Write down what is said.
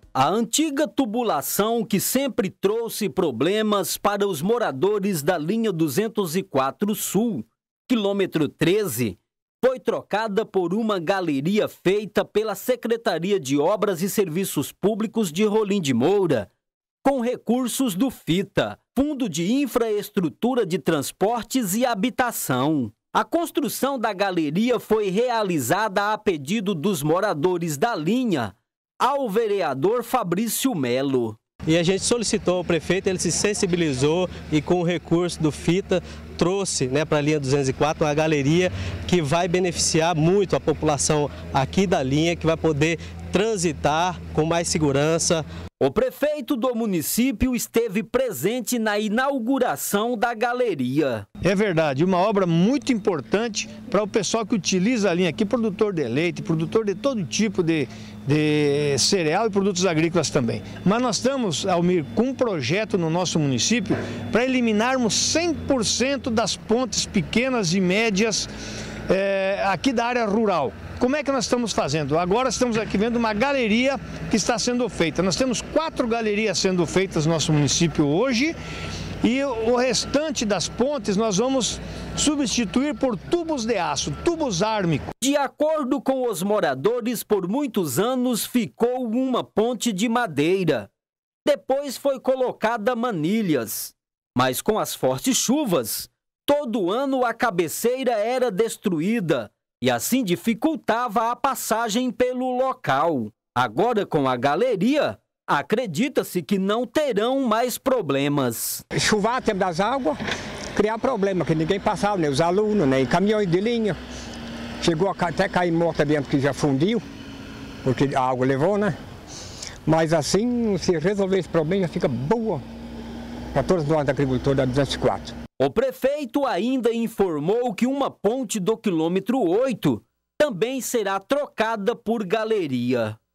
A antiga tubulação que sempre trouxe problemas para os moradores da linha 204 Sul, quilômetro 13, foi trocada por uma galeria feita pela Secretaria de Obras e Serviços Públicos de Rolim de Moura, com recursos do FITA, Fundo de Infraestrutura de Transportes e Habitação. A construção da galeria foi realizada a pedido dos moradores da linha ao vereador Fabrício Melo. E a gente solicitou ao prefeito, ele se sensibilizou e com o recurso do FITA trouxe, para a linha 204 uma galeria que vai beneficiar muito a população aqui da linha, que vai poder transitar com mais segurança. O prefeito do município esteve presente na inauguração da galeria. É verdade, uma obra muito importante para o pessoal que utiliza a linha aqui, produtor de leite, produtor de todo tipo de cereal e produtos agrícolas também. Mas nós estamos, Almir, com um projeto no nosso município para eliminarmos 100% das pontes pequenas e médias aqui da área rural. Como é que nós estamos fazendo? Agora estamos aqui vendo uma galeria que está sendo feita. Nós temos 4 galerias sendo feitas no nosso município hoje e o restante das pontes nós vamos substituir por tubos de aço, tubos ármicos. De acordo com os moradores, por muitos anos ficou uma ponte de madeira. Depois foi colocada manilhas. Mas com as fortes chuvas, todo ano a cabeceira era destruída e assim dificultava a passagem pelo local. Agora, com a galeria, acredita-se que não terão mais problemas. Chuvar, tempo das águas, criar problema, que ninguém passava, nem os alunos, nem caminhões de linha. Chegou até cair morta dentro, que já fundiu, porque a água levou, né? Mas assim, se resolver esse problema, já fica boa para todos nós da agricultura da 204. O prefeito ainda informou que uma ponte do quilômetro 8 também será trocada por galeria.